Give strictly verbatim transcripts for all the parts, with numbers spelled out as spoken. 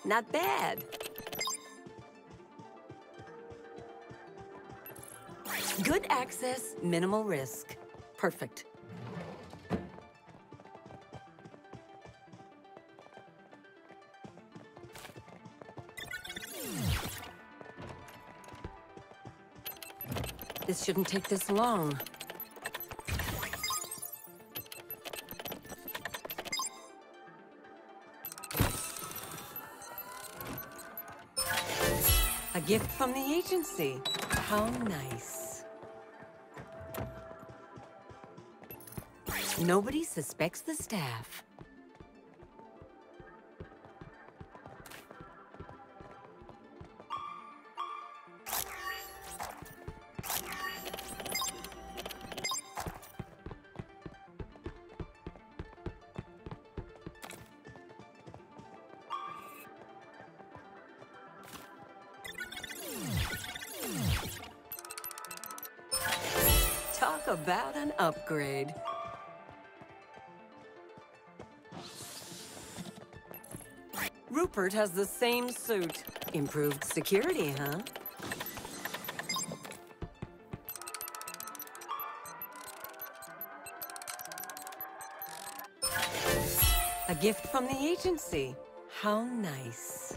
Not bad. Good access, minimal risk. Perfect. This shouldn't take this long. A gift from the agency. How nice. Nobody suspects the staff. Talk about an upgrade. Rupert has the same suit. Improved security, huh? A gift from the agency. How nice.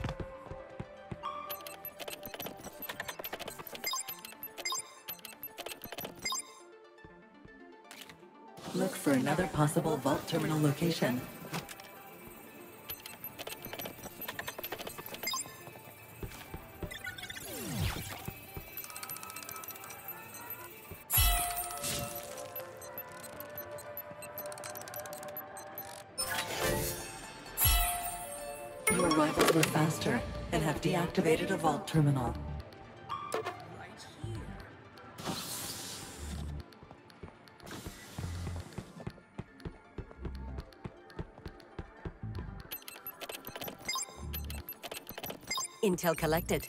Look for another possible vault terminal location. Your rivals were faster and have deactivated a vault terminal. Intel collected.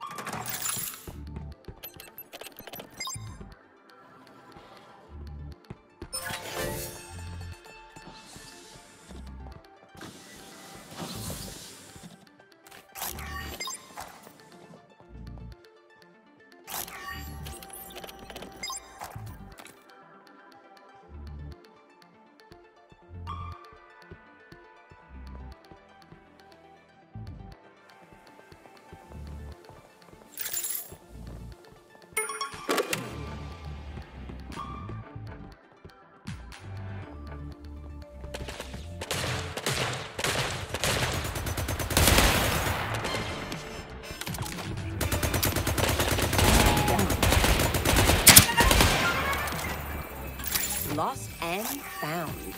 Lost and found.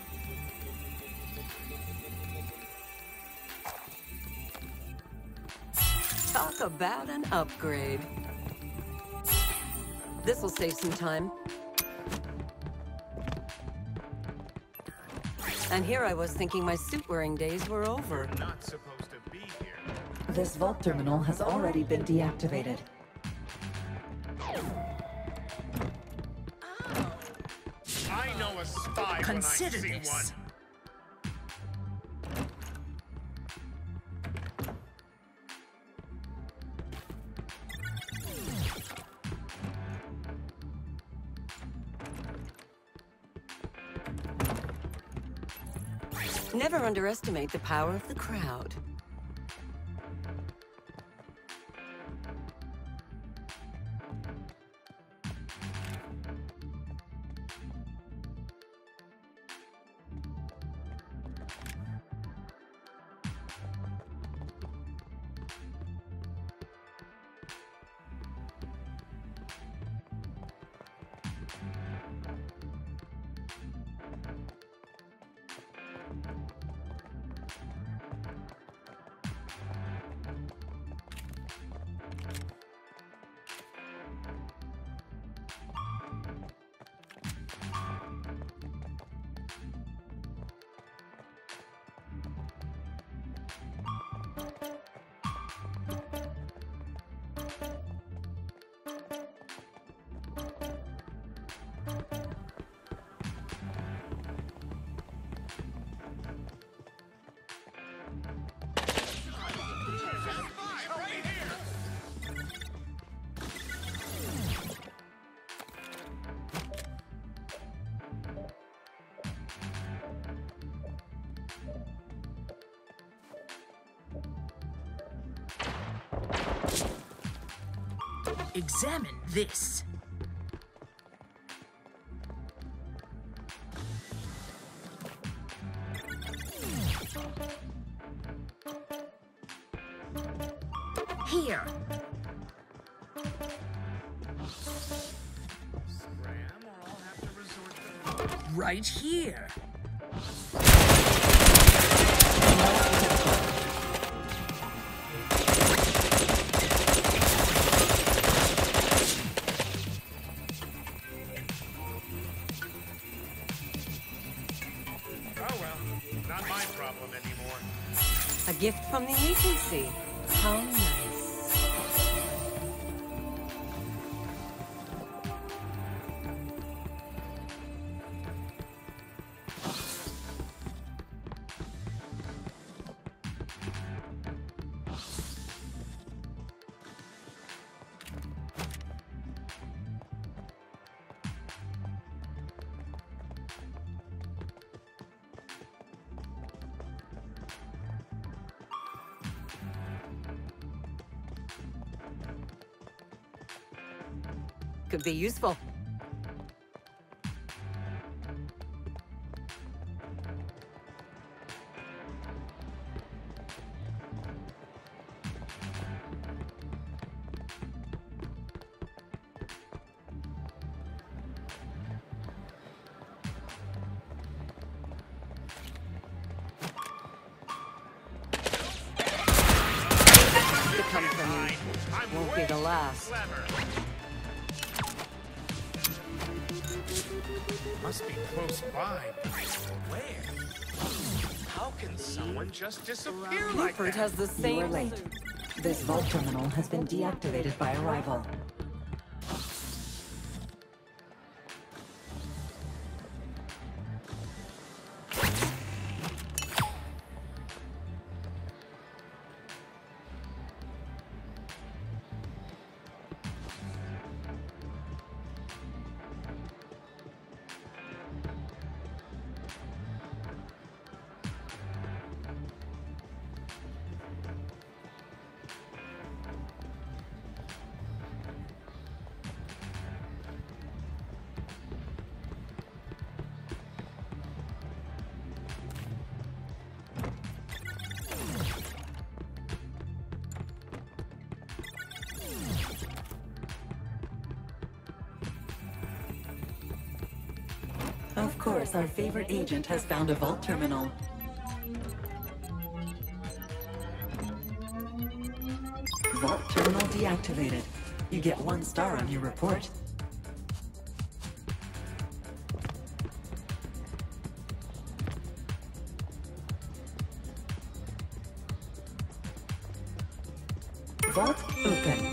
Talk about an upgrade. This'll save some time. And here I was thinking my suit-wearing days were over. You're not supposed to be here. This vault terminal has already been deactivated. I know a spy Consider when I see this. one. Never underestimate the power of the crowd. Examine this. Here. Scram, or I'll have to resort to... Right here. Oh well, not my problem anymore. A gift from the agency. How nice. Could be useful. To come from you. I'm Won't be the last. clever. Must be close by. Where? How can someone just disappear like Rupert that? has the You same are late. suit. This vault terminal has been deactivated by arrival. Of course, our favorite agent has found a vault terminal. Vault terminal deactivated. You get one star on your report. Vault open.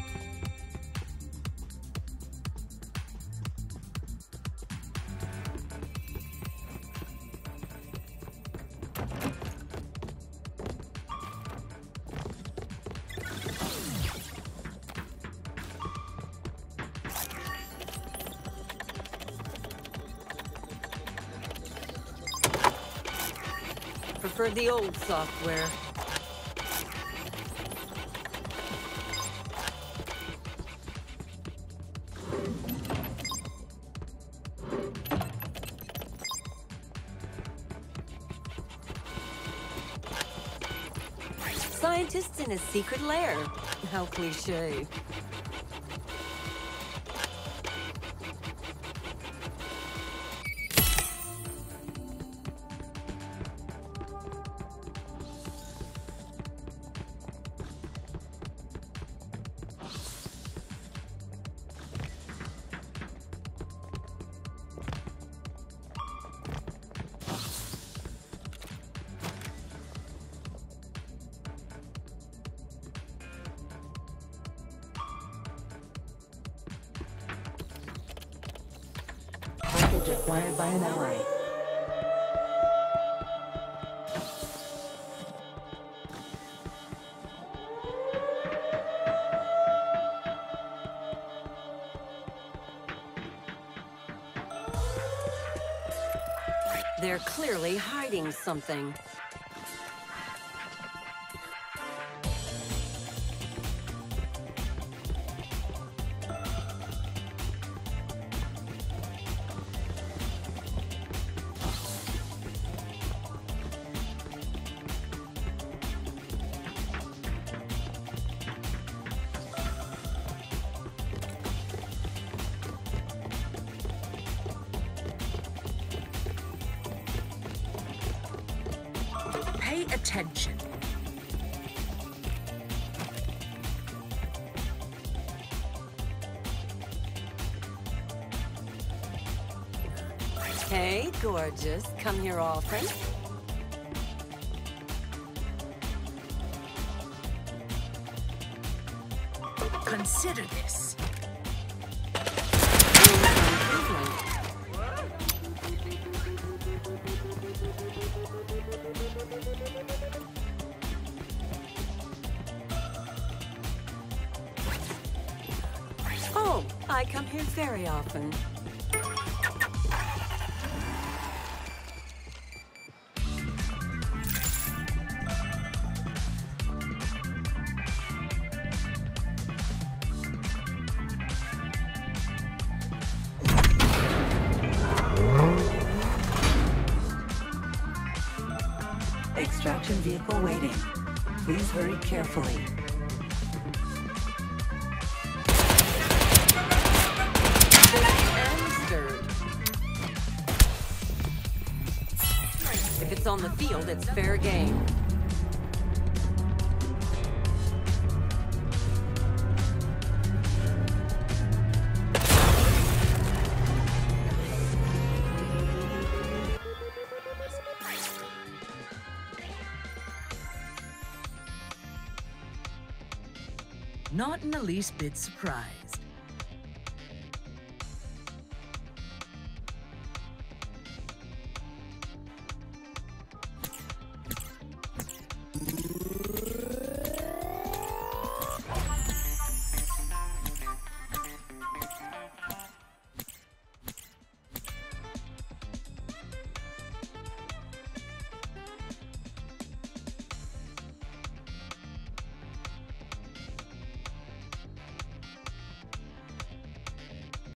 Prefer the old software. Scientists in a secret lair. How cliché. Package acquired by an ally. They're clearly hiding something. attention. Hey, gorgeous. Come here often. Consider this. Oh, I come here very often. Extraction vehicle waiting. Please hurry carefully. If it's on the field, it's fair game. Not in the least bit surprised.